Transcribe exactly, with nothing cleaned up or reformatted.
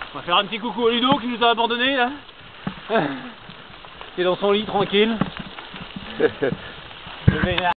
On va faire un petit coucou à Ludo qui nous a abandonnés là. Qui est dans son lit tranquille. Je vais